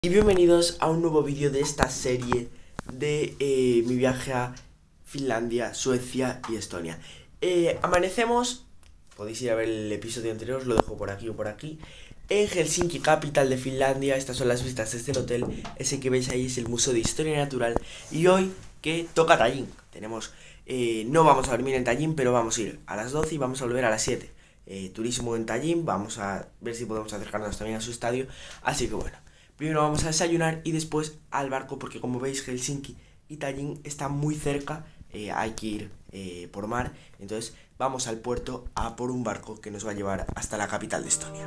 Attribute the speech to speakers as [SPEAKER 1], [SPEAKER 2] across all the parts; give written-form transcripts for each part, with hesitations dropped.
[SPEAKER 1] Y bienvenidos a un nuevo vídeo de esta serie de mi viaje a Finlandia, Suecia y Estonia. Amanecemos, podéis ir a ver el episodio anterior, os lo dejo por aquí o por aquí, en Helsinki, capital de Finlandia. Estas son las vistas desde el hotel. Ese que veis ahí es el Museo de Historia Natural. Y hoy que toca Tallinn, tenemos, no vamos a dormir en Tallinn, pero vamos a ir a las 12 y vamos a volver a las 7. Turismo en Tallinn, vamos a ver si podemos acercarnos también a su estadio, así que bueno. Primero vamos a desayunar y después al barco, porque como veis Helsinki y Tallinn están muy cerca, hay que ir por mar. Entonces vamos al puerto a por un barco que nos va a llevar hasta la capital de Estonia.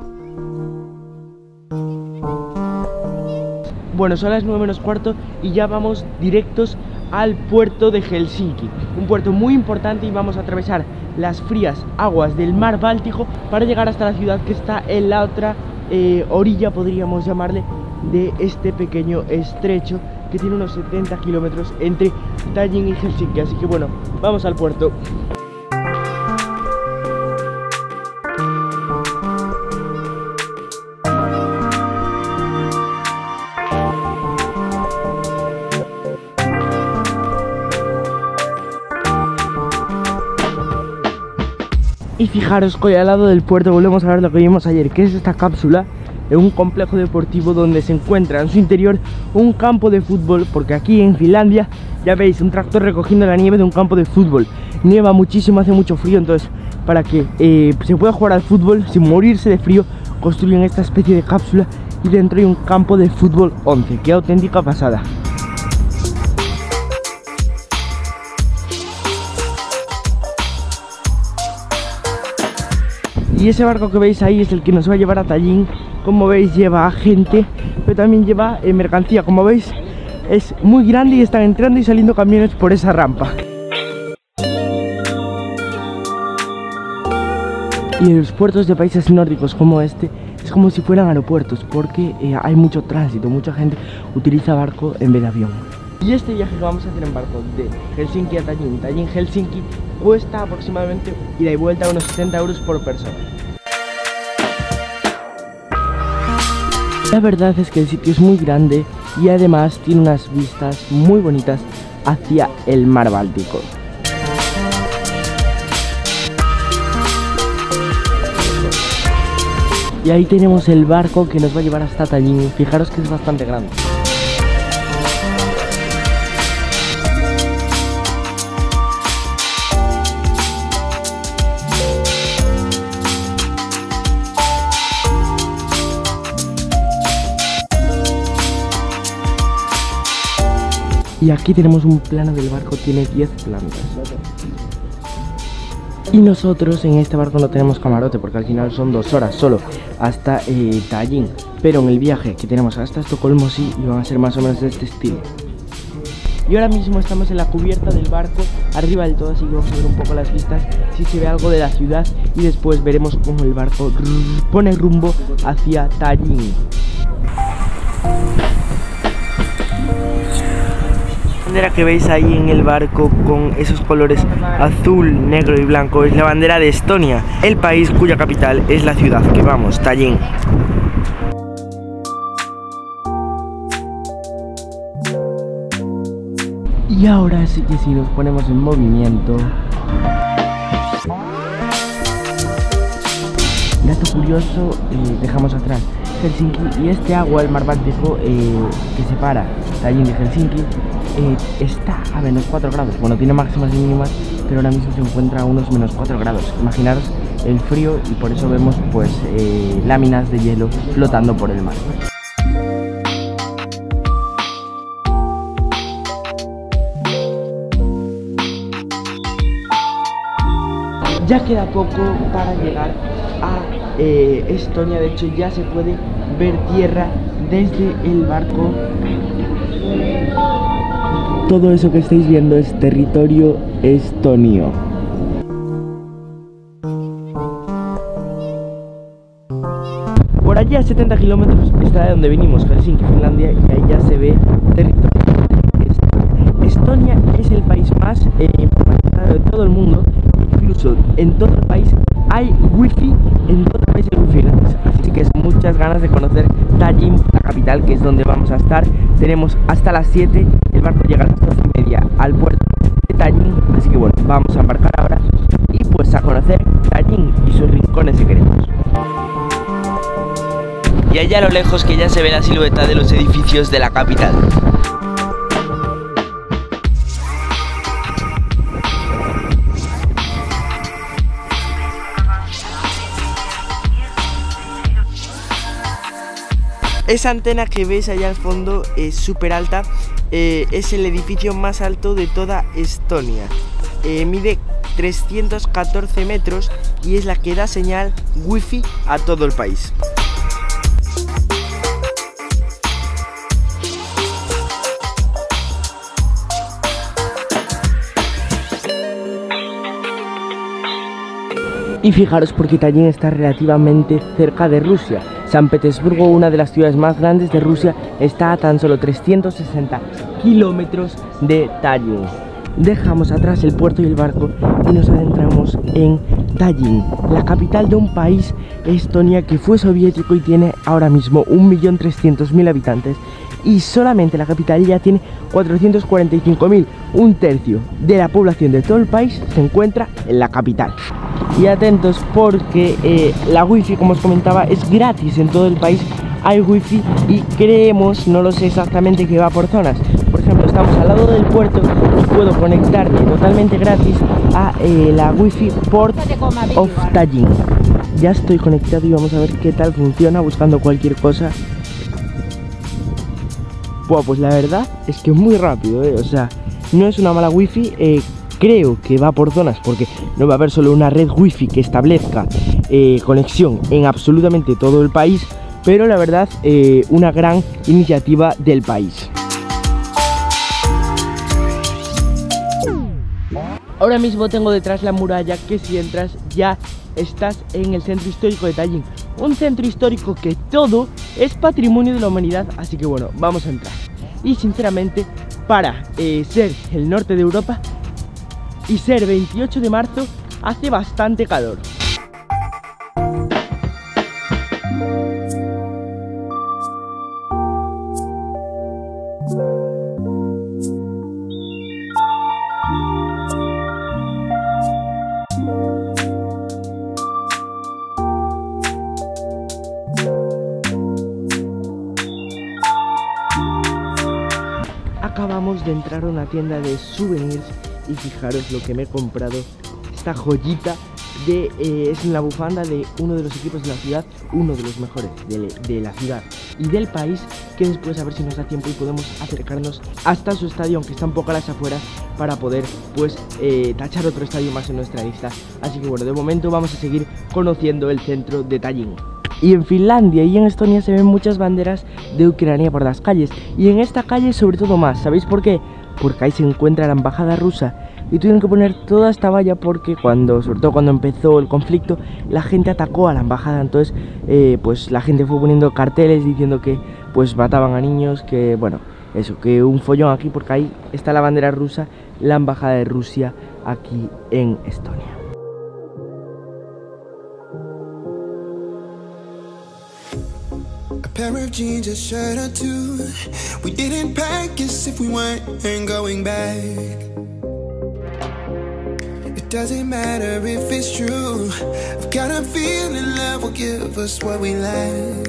[SPEAKER 1] Bueno, son las 9 menos cuarto y ya vamos directos al puerto de Helsinki. Un puerto muy importante y vamos a atravesar las frías aguas del mar Báltico para llegar hasta la ciudad que está en la otra orilla, podríamos llamarle, de este pequeño estrecho que tiene unos 70 kilómetros entre Tallinn y Helsinki. Así que bueno, vamos al puerto. Y fijaros que al lado del puerto volvemos a ver lo que vimos ayer, que es esta cápsula de un complejo deportivo donde se encuentra en su interior un campo de fútbol, porque aquí en Finlandia ya veis un tractor recogiendo la nieve de un campo de fútbol. Nieva muchísimo, hace mucho frío, entonces para que se pueda jugar al fútbol sin morirse de frío, construyen esta especie de cápsula y dentro hay un campo de fútbol 11, qué auténtica pasada. Y ese barco que veis ahí es el que nos va a llevar a Tallinn. Como veis lleva gente, pero también lleva mercancía. Como veis es muy grande y están entrando y saliendo camiones por esa rampa. Y en los puertos de países nórdicos como este es como si fueran aeropuertos, porque hay mucho tránsito, mucha gente utiliza barco en vez de avión. Y este viaje que vamos a hacer en barco de Helsinki a Tallinn, Tallinn-Helsinki, cuesta aproximadamente ida y vuelta unos 60 euros por persona. La verdad es que el sitio es muy grande y además tiene unas vistas muy bonitas hacia el mar Báltico. Y ahí tenemos el barco que nos va a llevar hasta Tallinn. Fijaros que es bastante grande. Y aquí tenemos un plano del barco, tiene 10 plantas. Y nosotros en este barco no tenemos camarote porque al final son 2 horas solo hasta Tallinn. Pero en el viaje que tenemos hasta Estocolmo sí, y van a ser más o menos de este estilo. Y ahora mismo estamos en la cubierta del barco, arriba del todo, así que vamos a ver un poco las vistas, si se ve algo de la ciudad. Y después veremos cómo el barco pone rumbo hacia Tallinn. La bandera que veis ahí en el barco con esos colores azul, negro y blanco es la bandera de Estonia, el país cuya capital es la ciudad que vamos, Tallinn. Y ahora sí que sí nos ponemos en movimiento. Dato curioso, dejamos atrás Helsinki y este agua, el mar Báltico, que separa Tallinn de Helsinki, está a menos 4 grados. Bueno, tiene máximas y mínimas, pero ahora mismo se encuentra a unos menos 4 grados. Imaginaros el frío, y por eso vemos pues láminas de hielo flotando por el mar. Ya queda poco para llegar a Estonia. De hecho ya se puede ver tierra desde el barco. Todo eso que estáis viendo es territorio estonio. Por allí a 70 kilómetros está de donde vinimos, Helsinki, Finlandia, y ahí ya se ve territorio estonio. Estonia es el país más urbanizado de todo el mundo. Incluso en todo el país
[SPEAKER 2] hay wifi en todo el país, hay wifi gratis. Así que es muchas ganas de conocer Tallin, la capital, que es donde vamos a estar. Tenemos hasta las 7, el barco llega a las 12:30 al puerto de Tallin. Así que bueno, vamos a embarcar ahora y pues a conocer Tallin y sus rincones secretos. Y allá a lo lejos que ya se ve la silueta de los edificios de la capital. Esa antena que ves allá al fondo es súper alta, es el edificio más alto de toda Estonia. Mide 314 metros y es la que da señal wifi a todo el país. Y fijaros porque Tallin está relativamente cerca de Rusia. San Petersburgo, una de las ciudades más grandes de Rusia, está a tan solo 360 kilómetros de Tallin. Dejamos atrás el puerto y el barco y nos adentramos en Tallin, la capital de un país, Estonia, que fue soviético y tiene ahora mismo 1.300.000 habitantes. Y solamente la capital ya tiene 445.000, un tercio de la población de todo el país se encuentra en la capital. Y atentos porque la wifi, como os comentaba, es gratis en todo el país. Hay wifi y creemos, no lo sé exactamente, que va por zonas. Por ejemplo, estamos al lado del puerto y puedo conectarme totalmente gratis a la wifi Port of Tallin. Ya estoy conectado y vamos a ver qué tal funciona buscando cualquier cosa. Buah, pues la verdad es que muy rápido, o sea, no es una mala wifi. Creo que va por zonas porque no va a haber solo una red wifi que establezca conexión en absolutamente todo el país, pero la verdad una gran iniciativa del país. Ahora mismo tengo detrás la muralla que si entras ya estás en el centro histórico de Tallin. Un centro histórico que todo es patrimonio de la humanidad, así que bueno, vamos a entrar. Y sinceramente, para ser el norte de Europa y ser 28 de marzo, hace bastante calor. Acabamos de entrar a una tienda de souvenirs y fijaros lo que me he comprado. Esta joyita de es la bufanda de uno de los equipos de la ciudad, uno de los mejores de la ciudad y del país, que después a ver si nos da tiempo y podemos acercarnos hasta su estadio, aunque está un poco a las afueras, para poder pues tachar otro estadio más en nuestra lista. Así que bueno, de momento vamos a seguir conociendo el centro de Tallin. Y en Finlandia y en Estonia se ven muchas banderas de Ucrania por las calles. Y en esta calle sobre todo más. ¿Sabéis por qué? Porque ahí se encuentra la embajada rusa. Y tuvieron que poner toda esta valla porque sobre todo cuando empezó el conflicto, la gente atacó a la embajada. Entonces pues la gente fue poniendo carteles diciendo que pues mataban a niños, que bueno, eso, que un follón aquí, porque ahí está la bandera rusa, la embajada de Rusia aquí en Estonia.
[SPEAKER 3] Pair of jeans, a shirt or two. We didn't pack as if we weren't going back. It doesn't matter if it's true. I've got a feeling love will give us what we lack.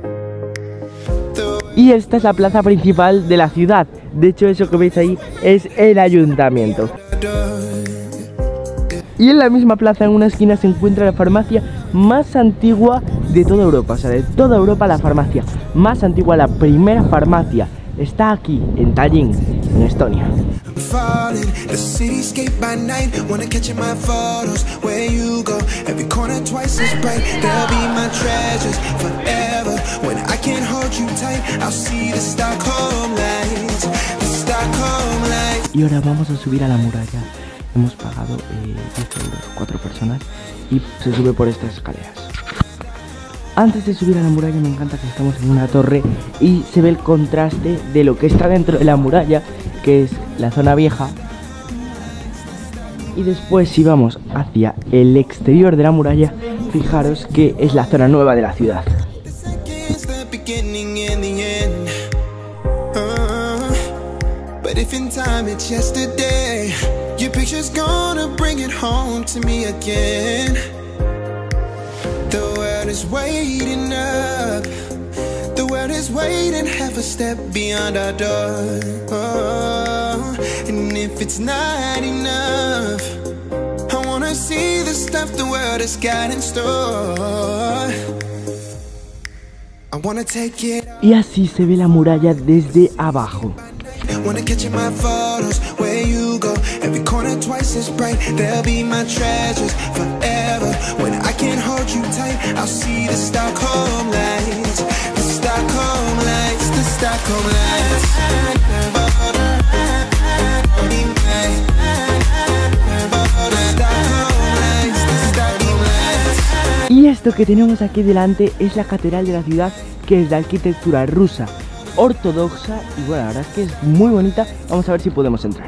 [SPEAKER 2] Y esta es la plaza principal de la ciudad. De hecho, eso que veis ahí es el ayuntamiento. Y en la misma plaza, en una esquina, se encuentra la farmacia más antigua de toda Europa. O sea, de toda Europa, la farmacia más antigua, la primera farmacia, está aquí, en Tallin, en Estonia. Y ahora vamos a subir a la muralla. Hemos pagado 10 euros, 4 personas, y se sube por estas escaleras. Antes de subir a la muralla me encanta que estamos en una torre y se ve el contraste de lo que está dentro de la muralla, que es la zona vieja, Y después, si vamos hacia el exterior de la muralla, fijaros que es la zona nueva de la ciudad.
[SPEAKER 3] But if in time it's yesterday, your picture's gonna bring it home to me again. The world is waiting up, the world is waiting half a step beyond our door. Oh, and if it's not enough, I wanna see the stuff the world has got in store. I wanna take it.
[SPEAKER 2] Y así se ve la muralla desde abajo.
[SPEAKER 3] Wanna catch in my photos where you go. Every corner twice as bright. They'll be my treasures forever. When I can't hold you tight, I'll see the Stockholm lights. The Stockholm lights. The Stockholm lights.
[SPEAKER 2] Y esto que tenemos aquí delante es la catedral de la ciudad, que es de arquitectura rusa ortodoxa, y bueno, la verdad es que es muy bonita. Vamos a ver si podemos entrar.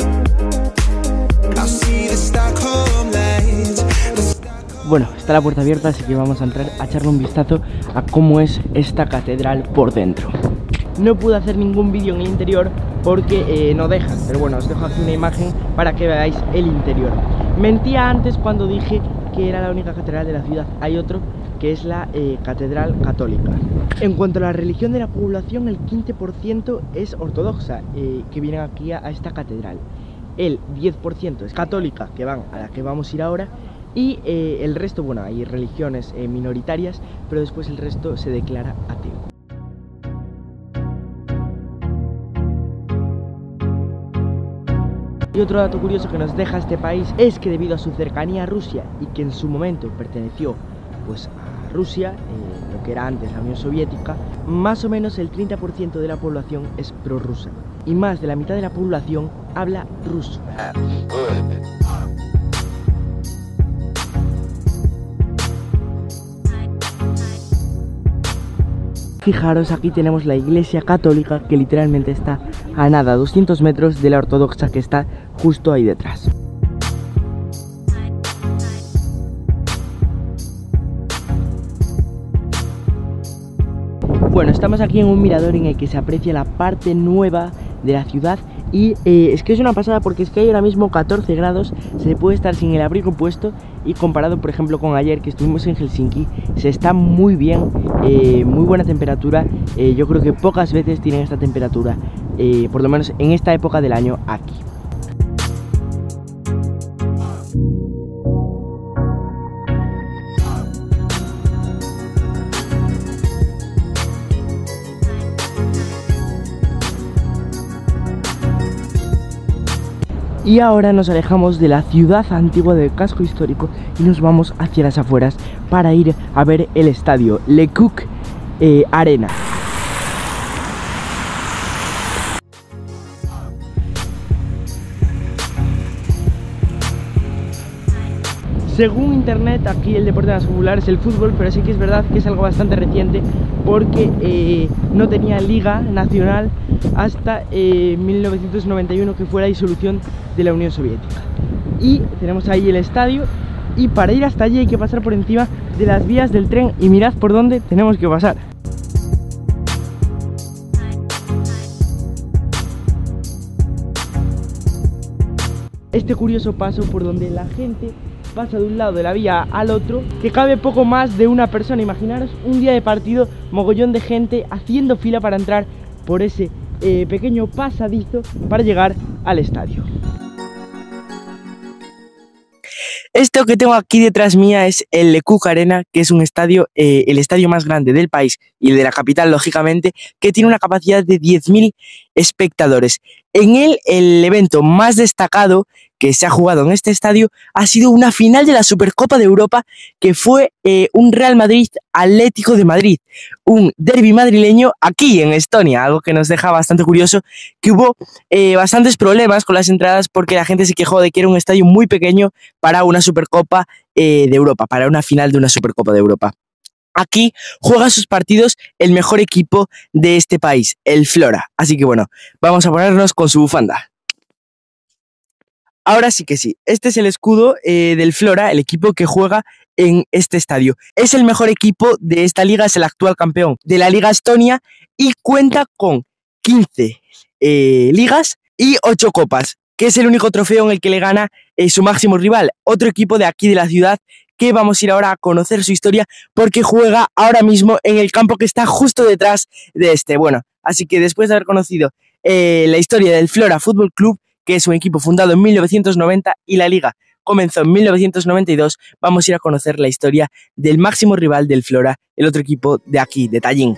[SPEAKER 2] Bueno, está la puerta abierta, así que vamos a entrar a echarle un vistazo a cómo es esta catedral por dentro. No pude hacer ningún vídeo en el interior porque no dejan, pero bueno, os dejo aquí una imagen para que veáis el interior. Mentía antes cuando dije que era la única catedral de la ciudad. Hay otro que es la catedral católica. En cuanto a la religión de la población, el 15% es ortodoxa, que vienen aquí a esta catedral. El 10% es católica, que van a la que vamos a ir ahora. Y el resto, bueno, hay religiones minoritarias, pero después el resto se declara ateo. Y otro dato curioso que nos deja este país es que debido a su cercanía a Rusia y que en su momento perteneció pues a Rusia, lo que era antes la Unión Soviética, más o menos el 30% de la población es prorrusa y más de la mitad de la población habla ruso. Fijaros, aquí tenemos la iglesia católica, que literalmente está a nada, 200 metros de la ortodoxa, que está justo ahí detrás. Bueno, estamos aquí en un mirador en el que se aprecia la parte nueva de la ciudad. Y es que es una pasada, porque es que hay ahora mismo 14 grados, se puede estar sin el abrigo puesto, y comparado por ejemplo con ayer que estuvimos en Helsinki, se está muy bien, muy buena temperatura. Yo creo que pocas veces tienen esta temperatura, por lo menos en esta época del año aquí. Y ahora nos alejamos de la ciudad antigua del casco histórico y nos vamos hacia las afueras para ir a ver el estadio Le Coq Arena. Según internet, aquí el deporte más popular es el fútbol, pero sí que es verdad que es algo bastante reciente, porque no tenía liga nacional hasta 1991, que fue la disolución de la Unión Soviética. Y tenemos ahí el estadio, y para ir hasta allí hay que pasar por encima de las vías del tren, y mirad por dónde tenemos que pasar. Este curioso paso por donde la gente pasa de un lado de la vía al otro, que cabe poco más de una persona. Imaginaros un día de partido, mogollón de gente haciendo fila para entrar por ese pequeño pasadizo para llegar al estadio. Esto que tengo aquí detrás mía es el Le Coq Arena, que es un estadio, el estadio más grande del país y el de la capital, lógicamente, que tiene una capacidad de 10.000 espectadores. En él, el evento más destacado que se ha jugado en este estadio ha sido una final de la Supercopa de Europa, que fue un Real Madrid Atlético de Madrid, un derbi madrileño aquí en Estonia, algo que nos deja bastante curioso, que hubo bastantes problemas con las entradas porque la gente se quejó de que era un estadio muy pequeño para una Supercopa de Europa, para una final de una Supercopa de Europa. Aquí juega sus partidos el mejor equipo de este país, el Flora. Así que bueno, vamos a ponernos con su bufanda. ahora sí que sí. Este es el escudo del Flora, el equipo que juega en este estadio. Es el mejor equipo de esta liga, es el actual campeón de la Liga Estonia y cuenta con 15 ligas y 8 copas, que es el único trofeo en el que le gana su máximo rival, otro equipo de aquí de la ciudad, que vamos a ir ahora a conocer su historia porque juega ahora mismo en el campo que está justo detrás de este. Bueno, así que después de haber conocido la historia del Flora Fútbol Club, que es un equipo fundado en 1990 y la liga comenzó en 1992, vamos a ir a conocer la historia del máximo rival del Flora, el otro equipo de aquí, de Tallinn.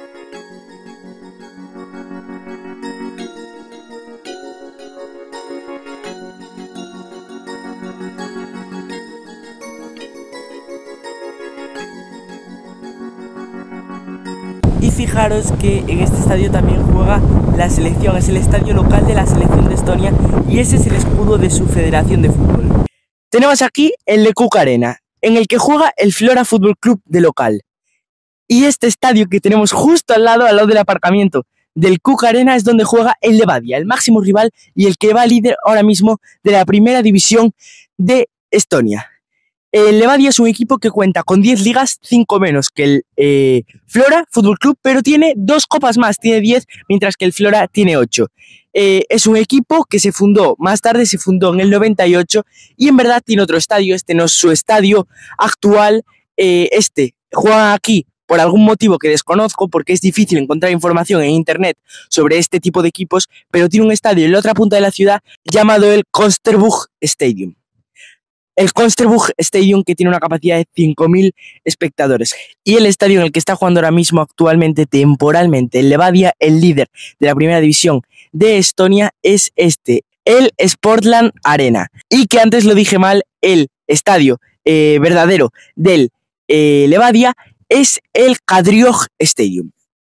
[SPEAKER 2] Y fijaros que en este estadio también juega la selección, es el estadio local de la selección de Estonia y ese es el escudo de su federación de fútbol. Tenemos aquí el Lekuk Arena, en el que juega el Flora Fútbol Club de local. Y este estadio que tenemos justo al lado del aparcamiento del Lekuk Arena, es donde juega el Levadia, el máximo rival y el que va líder ahora mismo de la primera división de Estonia. El Levadia es un equipo que cuenta con 10 ligas, 5 menos que el Flora Fútbol Club, pero tiene 2 copas más, tiene 10, mientras que el Flora tiene 8. Es un equipo que se fundó, más tarde se fundó en el 98 y en verdad tiene otro estadio, este no es su estadio actual, juegan aquí por algún motivo que desconozco porque es difícil encontrar información en internet sobre este tipo de equipos, pero tiene un estadio en la otra punta de la ciudad llamado el Konsterbug Stadium. El Konsterbug Stadium, que tiene una capacidad de 5.000 espectadores. Y el estadio en el que está jugando ahora mismo actualmente, temporalmente, el Levadia, el líder de la primera división de Estonia, es este, el Sportland Arena. Y que antes lo dije mal, el estadio verdadero del Levadia es el Kadriorg Stadium.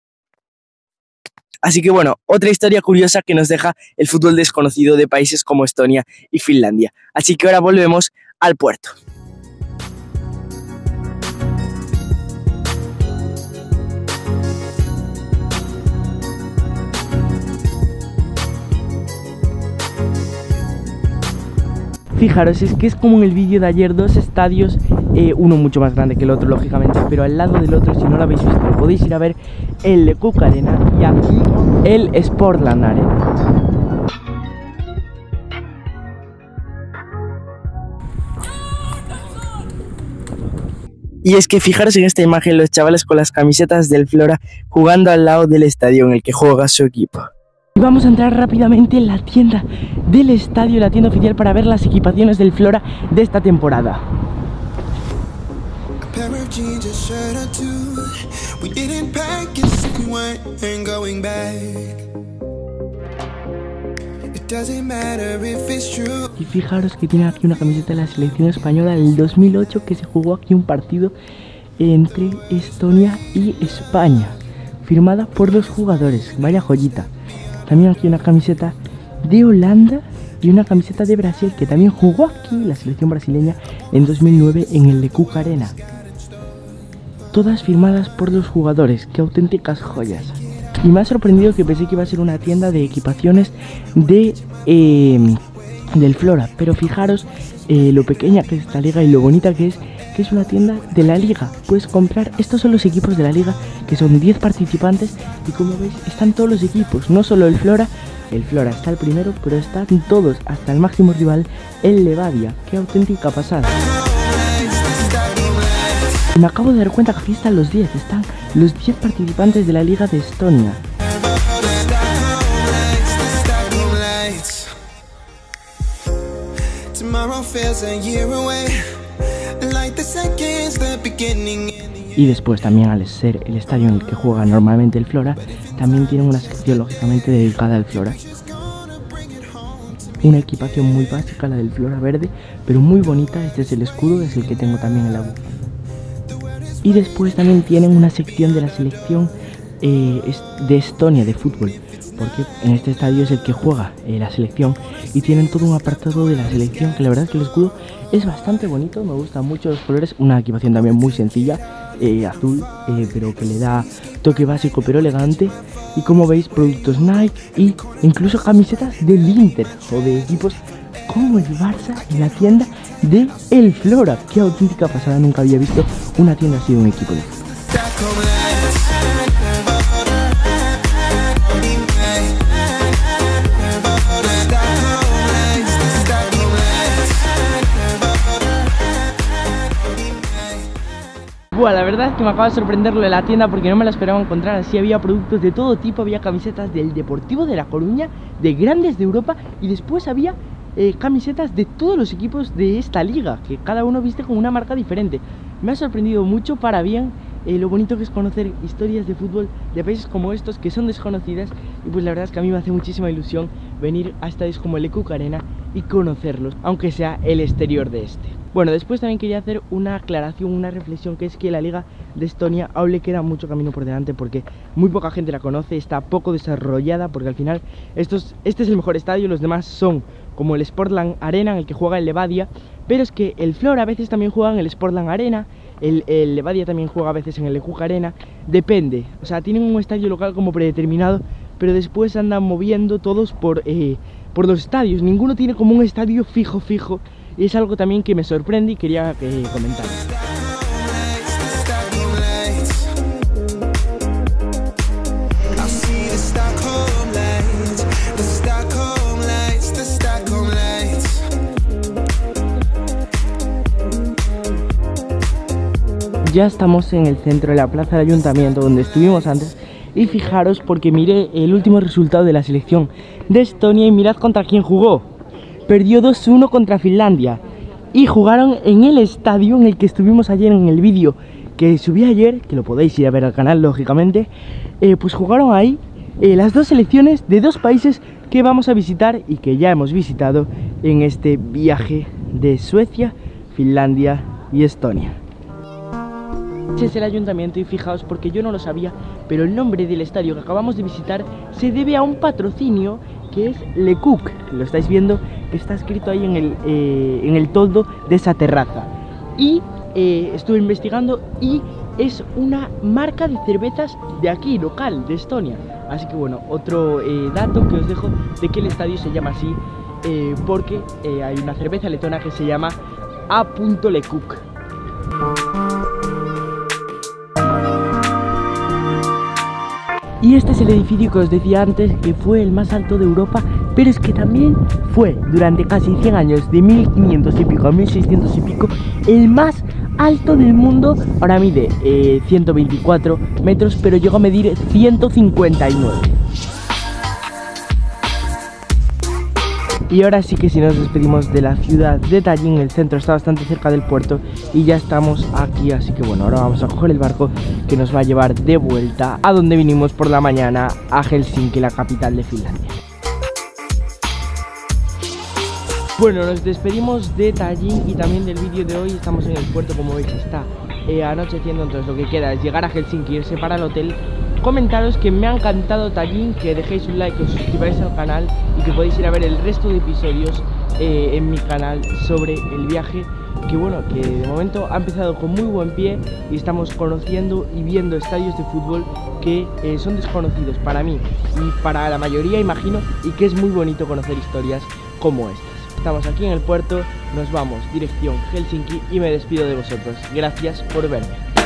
[SPEAKER 2] Así que bueno, otra historia curiosa que nos deja el fútbol desconocido de países como Estonia y Finlandia. Así que ahora volvemos al puerto. Fijaros, es que es como en el vídeo de ayer, 2 estadios, uno mucho más grande que el otro, lógicamente, pero al lado del otro, si no lo habéis visto, podéis ir a ver el Lekuk Arena y aquí el Sportland Arena. Y es que fijaros en esta imagen, los chavales con las camisetas del Flora jugando al lado del estadio en el que juega su equipo. Y vamos a entrar rápidamente en la tienda del estadio, la tienda oficial, para ver las equipaciones del Flora de esta temporada. Y fijaros que tiene aquí una camiseta de la selección española del 2008, que se jugó aquí un partido entre Estonia y España, firmada por 2 jugadores, vaya joyita. También aquí una camiseta de Holanda y una camiseta de Brasil, que también jugó aquí la selección brasileña en 2009 en el Lekuk Arena. Todas firmadas por 2 jugadores, qué auténticas joyas. Y me ha sorprendido que pensé que iba a ser una tienda de equipaciones de del Flora, pero fijaros lo pequeña que es esta liga y lo bonita que es una tienda de la liga. Puedes comprar, estos son los equipos de la liga, que son 10 participantes y como veis están todos los equipos, no solo el Flora está el primero, pero están todos, hasta el máximo rival, el Levadia. Qué auténtica pasada. Y me acabo de dar cuenta que aquí están los 10, están los 10 participantes de la liga de Estonia. Y después también, al ser el estadio en el que juega normalmente el Flora, también tienen una sección lógicamente dedicada al Flora. Una equipación muy básica, la del Flora verde, pero muy bonita. Este es el escudo, es el que tengo también en la bufanda. Y después también tienen una sección de la selección de Estonia de fútbol, porque en este estadio es el que juega la selección y tienen todo un apartado de la selección, que la verdad es que el escudo es bastante bonito, me gustan mucho los colores, una equipación también muy sencilla, azul, pero que le da toque básico pero elegante. Y como veis, productos Nike y incluso camisetas del Inter o de equipos como el Barça en la tienda de El Flora. Qué auténtica pasada, nunca había visto una tienda así de un equipo de fútbol. Bueno, la verdad es que me acaba de sorprender lo de la tienda porque no me la esperaba encontrar así. Había productos de todo tipo, había camisetas del Deportivo de La Coruña, de grandes de Europa, y después había camisetas de todos los equipos de esta liga, que cada uno viste con una marca diferente. Me ha sorprendido mucho para bien lo bonito que es conocer historias de fútbol de países como estos que son desconocidas, y pues la verdad es que a mí me hace muchísima ilusión venir a estadios como el EQUC Arena y conocerlos, aunque sea el exterior de este. Bueno, después también quería hacer una aclaración, una reflexión, que es que la Liga de Estonia aún le queda mucho camino por delante porque muy poca gente la conoce, está poco desarrollada, porque al final este es el mejor estadio, los demás son como el Sportland Arena en el que juega el Levadia, pero es que el Flora a veces también juega en el Sportland Arena, el Levadia también juega a veces en el EQUC Arena, depende, o sea, tienen un estadio local como predeterminado, pero después andan moviendo todos por los estadios, ninguno tiene como un estadio fijo, y es algo también que me sorprende y quería comentar. Ya estamos en el centro de la plaza del ayuntamiento donde estuvimos antes, y fijaros porque miré el último resultado de la selección de Estonia y mirad contra quién jugó. Perdió 2-1 contra Finlandia y jugaron en el estadio en el que estuvimos ayer en el vídeo que subí ayer, que lo podéis ir a ver al canal lógicamente. Pues jugaron ahí las dos selecciones de dos países que vamos a visitar y que ya hemos visitado en este viaje de Suecia, Finlandia y Estonia. Este es el ayuntamiento y fijaos porque yo no lo sabía, pero el nombre del estadio que acabamos de visitar se debe a un patrocinio que es LeCoq, lo estáis viendo, que está escrito ahí en el toldo de esa terraza. Y estuve investigando y es una marca de cervezas de aquí, local, de Estonia. Así que bueno, otro dato que os dejo de que el estadio se llama así, porque hay una cerveza letona que se llama A.LeCoq. Y este es el edificio que os decía antes, que fue el más alto de Europa, pero es que también fue durante casi 100 años, de 1500 y pico a 1600 y pico, el más alto del mundo. Ahora mide 124 metros, pero llegó a medir 159. Y ahora sí que si nos despedimos de la ciudad de Tallinn, el centro está bastante cerca del puerto y ya estamos aquí, así que bueno, ahora vamos a coger el barco que nos va a llevar de vuelta a donde vinimos por la mañana, a Helsinki, la capital de Finlandia. Bueno, nos despedimos de Tallinn y también del vídeo de hoy. Estamos en el puerto, como veis está anocheciendo, entonces lo que queda es llegar a Helsinki, irse para el hotel. Comentaros que me ha encantado Tallinn, que dejéis un like, que os suscribáis al canal y que podéis ir a ver el resto de episodios en mi canal sobre el viaje, que bueno, que de momento ha empezado con muy buen pie y estamos conociendo y viendo estadios de fútbol que son desconocidos para mí y para la mayoría, imagino, y que es muy bonito conocer historias como estas. Estamos aquí en el puerto, nos vamos dirección Helsinki y me despido de vosotros. Gracias por verme.